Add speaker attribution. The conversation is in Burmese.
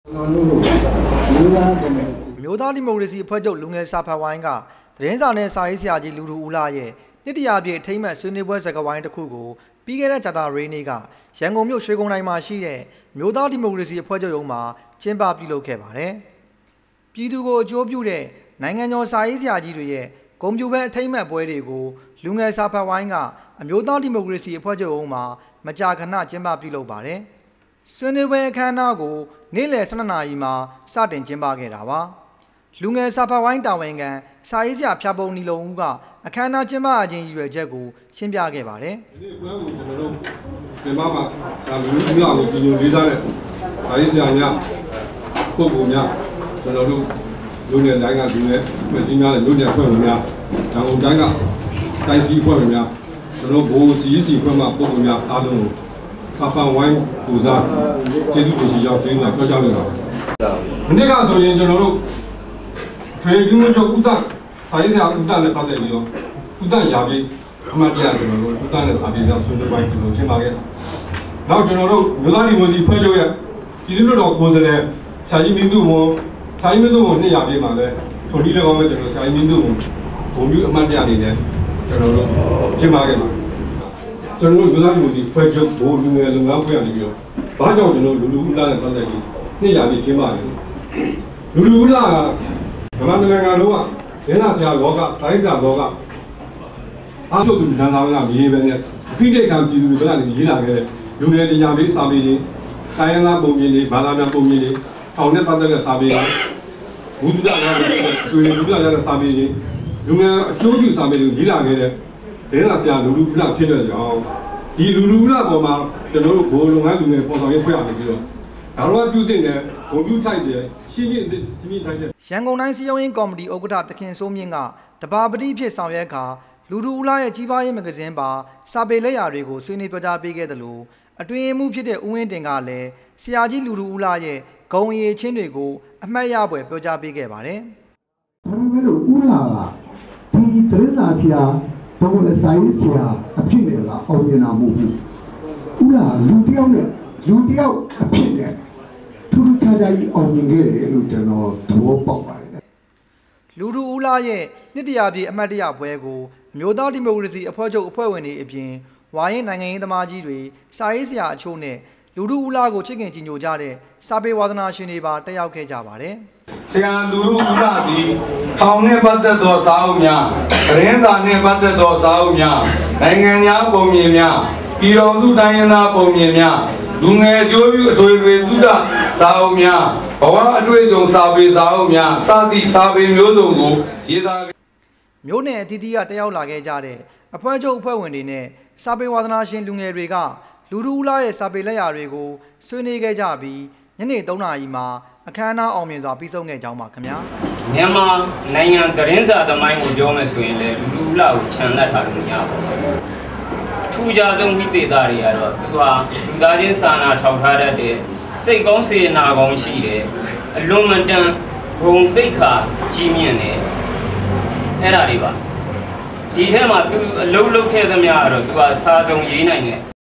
Speaker 1: မျိုးသားဒီမိုကရေစီအဖွဲ့ချုပ်လူငယ်စာဖတ်ဝိုင်းကသတင်းစာနဲ့စာရေးဆရာကြီးလူထူဦးလာရဲ့နှစ်တရာပြည့်အထိမ်းအမှတ်ဆွေးနွေးပွဲစကားဝိုင်းတစ်ခုကိုပြီးခဲ့တဲ့ကြာသပတေးနေ့ကရန်ကုန်မြို့ရွှေဂုံတိုင်းမှာရှိတဲ့မျိုးသားဒီမိုကရေစီအဖွဲ့ချုပ်ရုံးမှာကျင်းပပြုလုပ်ခဲ့ပါတယ်။ပြည်သူကိုအကျိုးပြုတဲ့နိုင်ငံကျော်စာရေးဆရာကြီးတွေရဲ့ဂုဏ်ပြုပွဲအထိမ်းအမှတ်ပွဲတွေကိုလူငယ်စာဖတ်ဝိုင်းကအမျိုးသားဒီမိုကရေစီအဖွဲ့ချုပ်ရုံးမှာမကြာခဏကျင်းပပြုလုပ်ပါတယ်။ဆွေးနွေးပွဲအခမ်းအနားကိုနေ့လယ်12နာရီမှာစတင်ကျင်းပခဲ့တာပါ။လူငယ်စာဖတ်ဝိုင်းတာဝန်ခံစာရေးဆရာဖျားပုံနီလုံဦးကအခမ်းအနားကျင်းပခြင်းရည်ရွယ်ချက်ကိုရှင်းပြခဲ့ပါတယ်
Speaker 2: ။ဒီပွဲကိုကျွန်တော်တို့ဒီမှာလူမျိုးများကိုကြီးညိုလေးစားတဲ့စာရေးဆရာများပုဂ္ဂိုလ်များကျွန်တော်တို့လူငယ်တိုင်းကလူငယ်ဖွဲ့စည်းများတဲ့လူငယ်ဖွဲ့ဝင်များတောင်တိုင်းကတိုင်းစည်းဖွဲ့ဝင်များကျွန်တော်ဘိုးစီစီဖွဲ့မှပုဂ္ဂိုလ်များအားလုံးကိုစာဖတ်ဝိုင်းပူဇော်ကျေးဇူးတင်ရှိကြောင်းရှင်းပြပြောကြားလိုပါတယ်။ဒီနေ့ကဆိုရင်ကျွန်တော်တို့ထွေကြီးမျိုးချုပ်ဥဒ္ဒစာရေးဆရာဥဒ္ဒနဲ့ပတ်သက်ပြီးတော့ဥဒ္ဒရာပြီးအမှတ်တရကျွန်တော်တို့ဥဒ္ဒနဲ့စာရေးကြောင်းဆွေးနွေးပိုင်းကျွန်တော်ရှင်းပါခဲ့။နောက်ကျွန်တော်တို့မျိုးသားဒီမိုကရေစီဖွဲ့ချုပ်ရဲ့ပြည်သူ့တော်ကိုယ်စားလှယ်ဆရာကြီးမင်းသူဝန်ဆရာကြီးမင်းသူဝန်200ပြည့်မှာလဲထုံဒီလည်းကောင်းပဲကျွန်တော်ဆရာကြီးမင်းသူဝန်ဘုံမျိုးအမှတ်တရအနေနဲ့ကျွန်တော်တို့ရှင်းပါခဲ့ပါတယ်။ကျွန်တော်တို့မျိုးသားဒီမိုကရေစီဖွဲ့ချုပ်ဘိုးလူငယ်လုံငန်းဖွဲ့ရနေပြီးတော့ဘာကြောင့်ကျွန်တော်လူဦးလာနဲ့ပတ်သက်ပြီး200ပြည့်ရှင်းပါလဲ။လူဦးလာကဗမာနိုင်ငံလုံးကရင်းနာဆရာလောကတိုင်းဆရာလောကအားထုတ်သူတန်ဆောင်ကမြေပဲနဲ့အဖိတိတ်ကံပြည်သူတွေကနေရေးလာခဲ့တဲ့လူငယ်တရားပေးစာပေတွေတိုင်းရင်းသားပုံပြင်တွေဘာသာပြန်ပုံပြင်တွေထောင်နဲ့ပတ်သက်တဲ့စာပေတွေဘုရားကတွေ့လူပြရတဲ့စာပေတွေလူငယ်အကျိုးပြုစာပေတွေရေးလာခဲ့တဲ့ရင်းနာဆရာလူလူကဖြစ်တဲ့ကြောင့်ဒီလူလူကပေါ်မှာကျွန်တော်တို့ဘိုးလုံငန်းလူငယ်ပေါ်ဆောင်ရေးဖွဲ့ရနေပြီးတော့ဒါတော့ပြုတင်တဲ့ဘုံပြုထိုက်တဲ့ရှင်းပြင်းထိုက်တဲ့
Speaker 1: ရန်ကုန်တိုင်းစီယုံရင်းကော်မတီဥက္ကဋ္ဌသခင်စိုးမြင့်ကတဘာပတိဖြစ်ဆောင်ရွက်ခါလူထူဦးလာရဲ့ကြီးပွားရေးမဂ္ဂဇင်းပါစာပေလက်ရာတွေကိုဆွေးနွေးပြောကြားပေးခဲ့တယ်လို့အတွင်းမှုဖြစ်တဲ့ဦးဝင်းတင်ကလည်းဆရာကြီးလူထူဦးလာရဲ့ဂုဏ်အရေးချင်းတွေကိုအမှတ်ရပွဲပြောကြားပေးခဲ့ပါတယ်
Speaker 3: ။ဒါပေမဲ့လို့ဦးလာကဒီသတင်းစာဆရာဘုံလက်ဆိုင်ဆရာအဖြစ်နဲ့လားအောင်မြင်တာမဟုတ်ဘူး။ဦးလာလူတယောက်အဖြစ်နဲ့ထူးခြားခြားကြီးအောင်မြင်ခဲ့တယ်လို့ကျွန်တော်သဘောပေါက်ပါတယ်
Speaker 1: ။လူထူဦးလာရဲ့နှစ်တရာပြည့်အမှတ်တရပွဲကိုအမျိုးသားဒီမိုကရေစီအဖွဲ့ချုပ်အဖွဲ့ဝင်တွေအပြင်ဝါရင်နိုင်ငံရေးသမားကြီးတွေစာရေးဆရာအချို့နဲ့လူထူဦးလာကိုချစ်ခင်ကြည်ညိုကြတဲ့စာပေဝါသနာရှင်တွေပါတက်ရောက်ခဲ့ကြပါတယ်
Speaker 4: ။ဆရာလူထူဦးလာသည်ထောင်နဲ့ပတ်သက်သောစာအုပ်များသတင်းစာနဲ့ပတ်သက်သောစာအုပ်များနိုင်ငံများပုံမြင်များပြည်တော်စုတိုင်းရင်းသားပုံမြင်များလူငယ်အကျိုးပြုအထွေထွေသုဒ္ဓစာအုပ်များဘဝအတွေ့အကြုံစာပေစာအုပ်များစသည့်စာပေမျိုးစုံကိုရေးသား
Speaker 1: မျိုးနယ်အသီးသီးကတက်ရောက်လာခဲ့ကြတဲ့အဖွဲ့ချုပ်အဖွဲ့ဝင်တွေနဲ့စာပေဝါသနာရှင်လူငယ်တွေကလူထူဦးလာရဲ့စာပေလက်ရာတွေကိုဆွေးနွေးခဲ့ကြပြီးညနေ3 နာရီမှာအခမ်းအနားအောင်မြင်စွာပြီးဆုံးခဲ့ကြောင်းပါခင်ဗျာ
Speaker 5: မြန်မာနိုင်ငံသတင်းစာသမိုင်းကိုပြောမယ်ဆိုရင်လည်းလူထူဦးလာကိုခြံလက်ထားလို့မရပါဘူးထူးခြားဆုံးမိသေးတာတွေကတော့သူကလူသားချင်းစာနာထောက်ထားတတ်တဲ့စိတ်ကောင်းစေနာကောင်းရှိတယ်အလွန်မတန်ဂုဏ်သိက္ခာကြီးမြင့်တယ်အဲ့ဒါတွေပါဒီထဲမှာသူအလုံးလုံးခဲ့သမျှကတော့သူကစာစုံရေးနိုင်တယ်